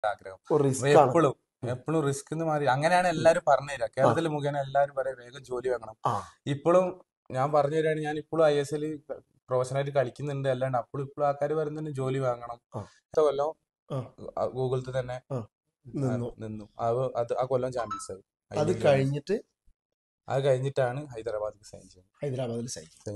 ആഗ്രഹം. എപ്പോഴും എപ്പോഴും റിസ്ക് എന്ന് മാറി അങ്ങനെയാണ് എല്ലാരും പറഞ്ഞു തരാം. കേരളത്തിൽ മുഖേന എല്ലാരും പറയാം വേഗം ജോലി വാങ്ങണം. ഇപ്പോഴും ഞാൻ പറഞ്ഞു തരാണ്, ഞാൻ ഇപ്പോഴും ISL പ്രൊഫഷണലായിട്ട് കളിക്കുന്നുണ്ട്. അല്ലാണ്ട് അപ്പോഴും ഇപ്പോഴും ആൾക്കാർ പറയുന്നുണ്ട് ജോലി വാങ്ങണം. കൊല്ലം ഗൂഗിളിൽ തന്നെ നിന്നു. ആ കൊല്ലം ചാമ്പ്യൻസ് ആയി. അത് കഴിഞ്ഞിട്ടാണ് ഹൈദരാബാദിൽ സൈൻ ചെയ്യുന്നത്.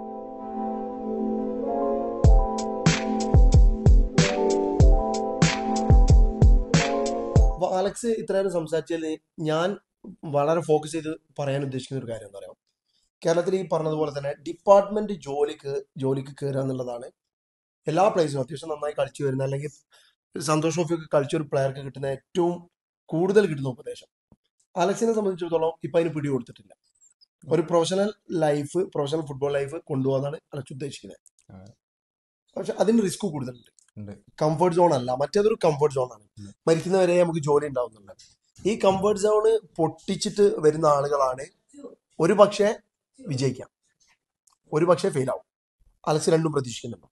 അപ്പൊ അലക്സ് ഇത്രയും സംസാരിച്ചതിൽ ഞാൻ വളരെ ഫോക്കസ് ചെയ്ത് പറയാൻ ഉദ്ദേശിക്കുന്ന ഒരു കാര്യം എന്താ പറയുക, കേരളത്തിൽ ഈ പറഞ്ഞതുപോലെ തന്നെ ഡിപ്പാർട്ട്മെന്റ് ജോലിക്ക് കയറുക എന്നുള്ളതാണ് എല്ലാ പ്ലേയേഴ്സിനും അത്യാവശ്യം നന്നായി കളിച്ചു വരുന്ന അല്ലെങ്കിൽ സന്തോഷ് ട്രോഫിയൊക്കെ കളിച്ച ഒരു പ്ലെയർക്ക് കിട്ടുന്ന ഏറ്റവും കൂടുതൽ കിട്ടുന്ന ഉപദേശം. അലക്സിനെ സംബന്ധിച്ചിടത്തോളം ഇപ്പൊ അതിന് പിടി കൊടുത്തിട്ടില്ല. ഒരു പ്രൊഫഷണൽ ഫുട്ബോൾ ലൈഫ് കൊണ്ടുപോകാനാണ് അലക്സ് ഉദ്ദേശിക്കുന്നത്. പക്ഷെ അതിന് റിസ്ക് കൂടുതലുണ്ട്. കംഫർട്ട് സോൺ അല്ല, മറ്റേതൊരു കംഫർട്ട് സോൺ ആണ്. മരിക്കുന്നവരെ നമുക്ക് ജോലി ഉണ്ടാവുന്നുണ്ട്. ഈ കംഫർട്ട് സോണ് പൊട്ടിച്ചിട്ട് വരുന്ന ആളുകളാണ് ഒരു പക്ഷേ വിജയിക്കാം, ഒരു പക്ഷേ ഫെയിൽ ആവും. അലക്സ് രണ്ടും പ്രതീക്ഷിക്കുന്നുണ്ടോ?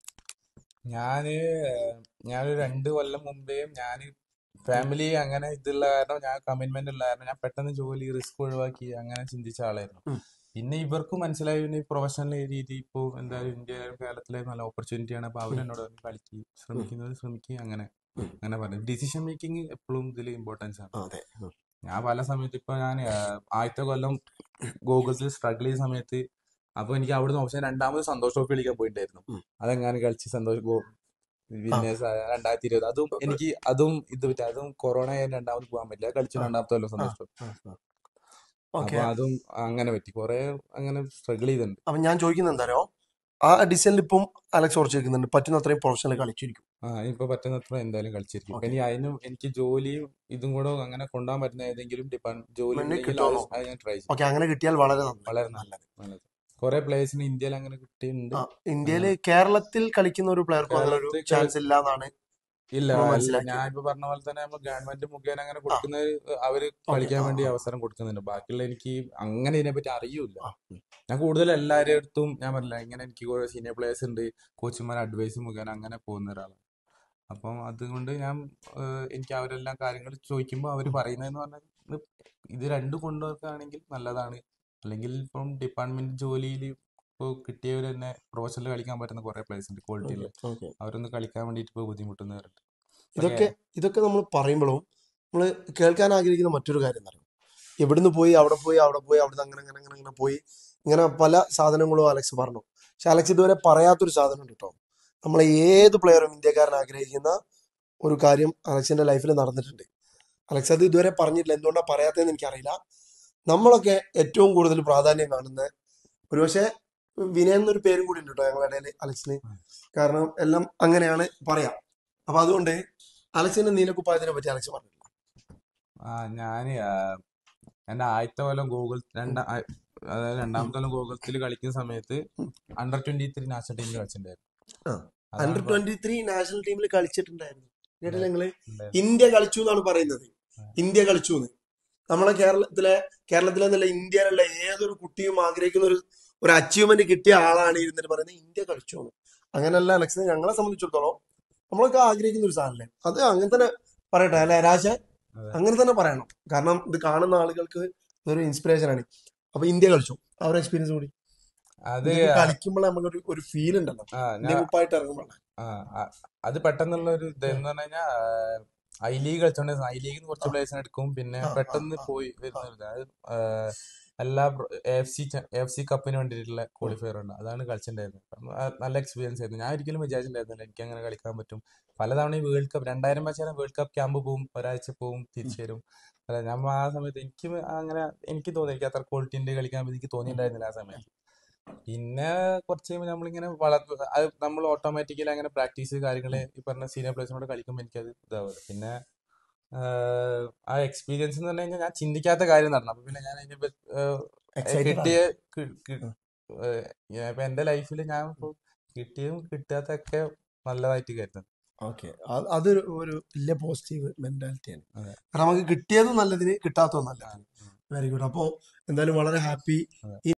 ഞാനൊരു 2 കൊല്ലം മുമ്പേ ഞാൻ ഫാമിലി അങ്ങനെ ഇതുള്ള കാരണം, ഞാൻ കമ്മിറ്റ്മെന്റ് ഉള്ള കാരണം ഞാൻ പെട്ടെന്ന് ജോലി റിസ്ക് ഒഴിവാക്കി അങ്ങനെ ചിന്തിച്ച ആളായിരുന്നു. പിന്നെ ഇവർക്കും മനസ്സിലായി പിന്നെ പ്രൊഫഷണൽ രീതി ഇപ്പോൾ എന്തായാലും ഇന്ത്യയിലും കേരളത്തിലെ നല്ല ഓപ്പർച്യൂണിറ്റിയാണ്. അപ്പൊ അവരെന്നോട് ശ്രമിക്കുക അങ്ങനെ പറഞ്ഞു. ഡിസിഷൻ മേക്കിംഗ് എപ്പോഴും ഇതിൽ ഇമ്പോർട്ടൻസ് ആണ്. ഞാൻ പല സമയത്ത് ഇപ്പൊ ഞാൻ ആദ്യത്തെ കൊല്ലം ഗൂഗിൾസിൽ സ്ട്രഗിൾ ചെയ്ത സമയത്ത് അപ്പൊ എനിക്ക് അവിടുന്ന് ഓപ്ഷൻ രണ്ടാമത് സന്തോഷ് ട്രോഫി കളിക്കാൻ പോയിട്ടായിരുന്നു. അതെങ്ങനെ കളിച്ച് സന്തോഷ് വിന്നേഴ്സ് 2020 അതും കൊറോണ രണ്ടാമത് പോകാൻ പറ്റില്ല. കളിച്ചു രണ്ടാമത്തെ കൊല്ലം സന്തോഷ് ട്രോഫി. അപ്പൊ അതും അങ്ങനെ പറ്റി, കുറെ അങ്ങനെ സ്ട്രഗിൾ ചെയ്തിട്ടുണ്ട്. അപ്പൊ ഞാൻ ചോദിക്കുന്നത് എന്താണോ, ആ ഡിസിഷനിൽ ഇപ്പം അലക്സ് ഉറച്ചു വെക്കുന്നുണ്ട്, പറ്റുന്ന അത്രയും പ്രൊഫഷണൽ കളിച്ചിരിക്കും. ഇപ്പൊ പറ്റുന്നത്ര എന്തായാലും കളിച്ചിരിക്കും. ഇനി അതിനും എനിക്ക് ജോലിയും ഇതും കൂടെ അങ്ങനെ കൊണ്ടുപോകാൻ പറ്റുന്ന ഏതെങ്കിലും ജോലി ഞാൻ ട്രൈ ചെയ്യും. അങ്ങനെ കിട്ടിയാൽ വളരെ നല്ലത്. കുറെ പ്ലേയേഴ്സിന് ഇന്ത്യയിൽ അങ്ങനെ കിട്ടിയിട്ടുണ്ട്. ഇന്ത്യയില് കേരളത്തിൽ കളിക്കുന്ന ഒരു പ്ലെയർക്ക് ചാൻസ് ഇല്ല എന്നാണ്. ഇല്ല, ഞാൻ ഇപ്പൊ പറഞ്ഞ പോലെ തന്നെ നമ്മൾ ഗവൺമെന്റ് മുഖേന അങ്ങനെ കൊടുക്കുന്നത്, അവര് കളിക്കാൻ വേണ്ടി അവസരം കൊടുക്കുന്നുണ്ട്. ബാക്കിയുള്ള എനിക്ക് അങ്ങനെ ഇതിനെപ്പറ്റി അറിയൂല. ഞാൻ കൂടുതൽ എല്ലാവരുടെ അടുത്തും ഞാൻ പറഞ്ഞില്ല, ഇങ്ങനെ എനിക്ക് കുറെ സീനിയർ പ്ലേയേഴ്സ് ഉണ്ട്, കോച്ചുമാർ അഡ്വൈസ് മുഖേന അങ്ങനെ പോകുന്ന ഒരാളാണ്. അപ്പം അതുകൊണ്ട് എനിക്ക് അവരെല്ലാം കാര്യങ്ങൾ ചോദിക്കുമ്പോൾ അവർ പറയുന്നതെന്ന് പറഞ്ഞാൽ ഇത് രണ്ടും കൊണ്ടുവരികയാണെങ്കിൽ നല്ലതാണ്. അല്ലെങ്കിൽ ഇപ്പം ഡിപ്പാർട്ട്മെന്റ് ജോലിയിൽ ഇപ്പോൾ കിട്ടിയവർ തന്നെ പ്രൊഫഷണൽ കളിക്കാൻ പറ്റുന്ന കുറെ പ്ലേയേഴ്സ് ഉണ്ട് ക്വാളിറ്റിയിൽ. അവരൊന്ന് കളിക്കാൻ വേണ്ടിയിട്ട് ഇപ്പോൾ ബുദ്ധിമുട്ടുന്നവരുണ്ട്. ഇതൊക്കെ നമ്മൾ പറയുമ്പോഴും നമ്മൾ കേൾക്കാൻ ആഗ്രഹിക്കുന്ന മറ്റൊരു കാര്യം എന്ന് പറയുന്നത്, എവിടുന്ന് പോയി അവിടെ അവിടുന്ന് അങ്ങനെ പോയി ഇങ്ങനെ പല സാധനങ്ങളും അലക്സ് പറഞ്ഞു. പക്ഷെ അലക്സ് ഇതുവരെ പറയാത്തൊരു സാധനം ഉണ്ട് കേട്ടോ. നമ്മളെ ഏത് പ്ലെയറും ഇന്ത്യക്കാരൻ ആഗ്രഹിക്കുന്ന ഒരു കാര്യം അലക്സിന്റെ ലൈഫിൽ നടന്നിട്ടുണ്ട്. അലക്സ് അത് ഇതുവരെ പറഞ്ഞിട്ടില്ല. എന്തുകൊണ്ടാണ് പറയാത്തതെന്ന് എനിക്കറിയില്ല. നമ്മളൊക്കെ ഏറ്റവും കൂടുതൽ പ്രാധാന്യം കാണുന്ന ഒരുപക്ഷെ വിനയൻ എന്നൊരു പേരും കൂടി ഉണ്ട് കേട്ടോ ഞങ്ങളുടെ ഇടയിൽ അലക്സിന്. കാരണം എല്ലാം അങ്ങനെയാണ് പറയാം. അപ്പൊ അതുകൊണ്ട് അലക്സിന്റെ നീലക്കുപ്പായത്തിനെ പറ്റി അലക്സ് പറഞ്ഞില്ല. എന്റെ ആദ്യത്തെ കൊല്ലം അതായത് രണ്ടാമത്തെ കൊല്ലം ഗോകുലത്തിൽ കളിക്കുന്ന സമയത്ത് Under 23 നാഷണൽ ടീമിൽ കളിച്ചിട്ടുണ്ടായിരുന്നു. Under 23 നാഷണൽ ടീമിൽ കളിച്ചിട്ടുണ്ടായിരുന്നു. കേട്ടില്ല നിങ്ങള്? ഇന്ത്യ കളിച്ചു എന്നാണ് പറയുന്നത്. ഇന്ത്യ കളിച്ചു എന്ന്. നമ്മളെ കേരളത്തിലെന്നല്ല ഇന്ത്യയിലുള്ള ഏതൊരു കുട്ടിയും ആഗ്രഹിക്കുന്ന ഒരു അച്ചീവ്മെന്റ് കിട്ടിയ ആളാണ് ഇരുന്നിട്ട് പറയുന്നത് ഇന്ത്യ കളിച്ചു എന്ന്. അങ്ങനെയല്ല അലക്സ്, ഞങ്ങളെ സംബന്ധിച്ചിടത്തോളം നമ്മളൊക്കെ ആഗ്രഹിക്കുന്ന ഒരു സാധനല്ലേ, അത് അങ്ങനെ തന്നെ പറയട്ടെ അല്ലെ രാജ? അങ്ങനെ തന്നെ പറയണം. കാരണം ഇത് കാണുന്ന ആളുകൾക്ക് ഇതൊരു ഇൻസ്പിറേഷൻ ആണ്. അപ്പൊ ഇന്ത്യ കളിച്ചു, അവരുടെ എക്സ്പീരിയൻസ് കൂടി കളിക്കുമ്പോൾ നമുക്ക് ഒരു ഫീൽ ഉണ്ടല്ലോ ഇന്ത്യ കുപ്പായിട്ട് ഇറങ്ങുമ്പോൾ. അത് പെട്ടെന്നുള്ള ഒരു ഇതെന്ന് പറഞ്ഞു കഴിഞ്ഞാൽ ഐ ലീഗ് കളിച്ചോണ്ടിരുന്ന ഐ ലീഗിൽ കുറച്ച് പ്ലേയേഴ്സിനെ എടുക്കും, പിന്നെ പെട്ടെന്ന് പോയി വരുന്നത് എല്ലാ AFC കപ്പിന് വേണ്ടിയിട്ടുള്ള ക്വാളിഫയർ ഉണ്ട്, അതാണ് കളിച്ചിട്ടുണ്ടായിരുന്നത്. നല്ല എക്സ്പീരിയൻസ് ആയിരുന്നു. ഞാൻ ഒരിക്കലും വിചാരിച്ചിട്ടുണ്ടായിരുന്നില്ല എനിക്ക് അങ്ങനെ കളിക്കാൻ പറ്റും. പലതവണ ഈ വേൾഡ് കപ്പ് 2000 വെച്ചാൽ വേൾഡ് കപ്പ് ക്യാമ്പ് പോവും, ഒരാഴ്ച പോവും, തിരിച്ചു വരും. ഞാൻ ആ സമയത്ത് എനിക്ക് തോന്നി എനിക്ക് അത്ര ക്വാളിറ്റി കളിക്കാൻ എനിക്ക് തോന്നിയിട്ടുണ്ടായിരുന്നില്ല ആ സമയത്ത്. പിന്നെ കുറച്ച് കഴിയുമ്പോൾ നമ്മളിങ്ങനെ നമ്മൾ ഓട്ടോമാറ്റിക്കലി അങ്ങനെ പ്രാക്ടീസ് കാര്യങ്ങള് ഈ പറഞ്ഞ സീനിയർ പ്ലേയേഴ്സിനോട് കളിക്കുമ്പോൾ എനിക്കത് ഇതാവുക. പിന്നെ ആ എക്സ്പീരിയൻസ് എന്ന് പറഞ്ഞു കഴിഞ്ഞാൽ ഞാൻ ചിന്തിക്കാത്ത കാര്യം നടന്നു. അപ്പൊ പിന്നെ ഞാൻ ഇപ്പൊ എന്റെ ലൈഫിൽ ഞാൻ കിട്ടിയതും കിട്ടാത്തൊക്കെ നല്ലതായിട്ട് കരുതുന്നു. അതൊരു വലിയ പോസിറ്റീവ് മെന്റാലിറ്റിയാണ്. കാരണം നമുക്ക് കിട്ടിയതും നല്ലതിന്, കിട്ടാത്തതും നല്ലത്. Very good. അപ്പോ എന്തായാലും വളരെ ഹാപ്പി.